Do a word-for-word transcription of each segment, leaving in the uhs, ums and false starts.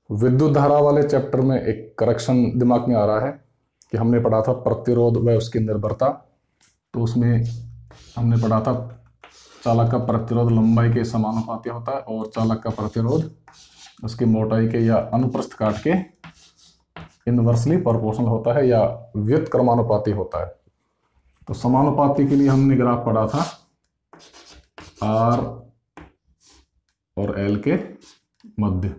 विद्युत धारा वाले चैप्टर में एक करेक्शन दिमाग में आ रहा है कि हमने पढ़ा था प्रतिरोध व उसकी निर्भरता। तो उसमें हमने पढ़ा था चालक का प्रतिरोध लंबाई के समानुपाती होता है और चालक का प्रतिरोध उसकी मोटाई के या अनुप्रस्थ काट के इनवर्सली प्रोपोर्शनल होता है या व्युत्क्रमानुपाती होता है। तो समानुपाती के लिए हमने ग्राफ पढ़ा था आर और एल के मध्य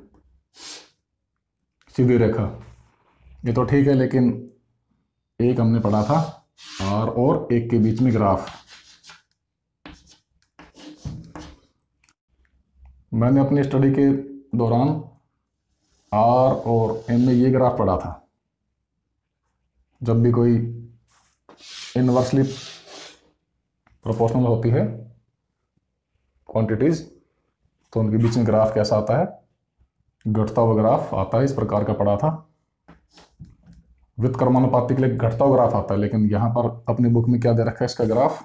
सीधी रेखा। ये तो ठीक है, लेकिन एक हमने पढ़ा था आर और एक के बीच में ग्राफ। मैंने अपनी स्टडी के दौरान आर और एम में ये ग्राफ पढ़ा था। जब भी कोई इनवर्सली प्रोपोर्शनल होती है क्वांटिटीज तो उनके बीच में ग्राफ कैसा आता है, घटता हुआ ग्राफ आता है। इस प्रकार का पढ़ा था। व्युत्क्रमानुपाती के लिए घटता हुआ ग्राफ आता है, लेकिन यहां पर अपनी बुक में क्या दे रखा है इसका ग्राफ।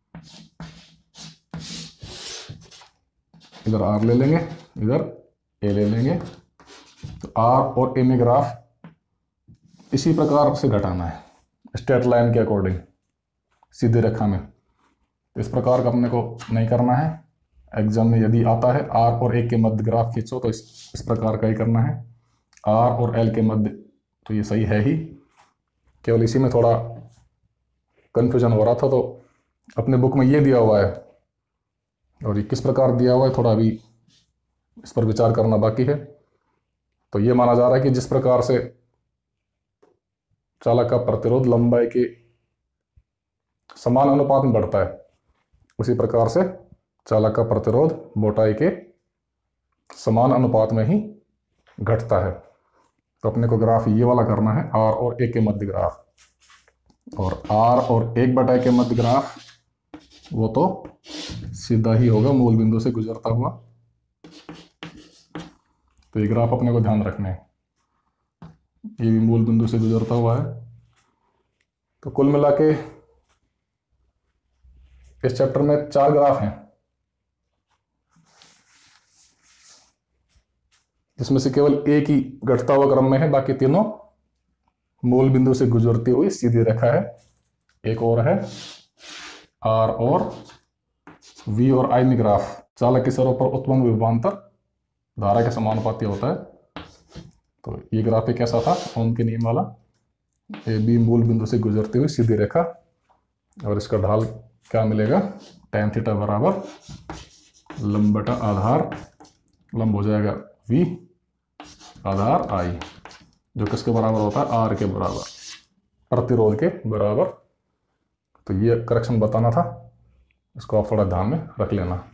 इधर आर ले लेंगे, इधर ए ले लेंगे। तो आर और ए में ग्राफ इसी प्रकार से घटाना है, स्ट्रेट लाइन के अकॉर्डिंग, सीधी रेखा में। इस प्रकार का अपने को नहीं करना है। एग्जाम में यदि आता है आर और ए के मध्य ग्राफ खींचो तो इस इस प्रकार का ही करना है। आर और एल के मध्य, तो ये सही है ही, केवल इसी में थोड़ा कंफ्यूजन हो रहा था। तो अपने बुक में ये दिया हुआ है और ये किस प्रकार दिया हुआ है थोड़ा अभी इस पर विचार करना बाकी है। तो ये माना जा रहा है कि जिस प्रकार से चालक का प्रतिरोध लंबाई के समान अनुपात में बढ़ता है, उसी प्रकार से चालक का प्रतिरोध मोटाई के समान अनुपात में ही घटता है। तो अपने को ग्राफ ये वाला करना है, आर और ए के मध्य ग्राफ। और आर और एक बटा के मध्य ग्राफ वो तो सीधा ही होगा, मूल बिंदु से गुजरता हुआ। तो ये ग्राफ अपने को ध्यान रखना है, ये भी मूल बिंदु से गुजरता हुआ है। तो कुल मिला के इस चैप्टर में चार ग्राफ हैं, जिसमें से केवल एक ही घटता हुआ क्रम में है, बाकी तीनों मूल बिंदु से गुजरती हुई सीधी रेखा है। एक और है आर और वी और आई में ग्राफ चालक के सिरों पर उत्पन्न विभवांतर धारा के समानुपाती होता है। तो ये ग्राफ एक कैसा था, ओम के नियम वाला, ए बी मूल बिंदु से गुजरती हुई सीधी रेखा। और इसका ढाल क्या मिलेगा, tan थीटा बराबर लंब बटा आधार, लंब हो जाएगा v आधार i, जो किसके बराबर होता है, r के बराबर, प्रतिरोध के बराबर। तो ये करेक्शन बताना था, इसको आप थोड़ा ध्यान में रख लेना।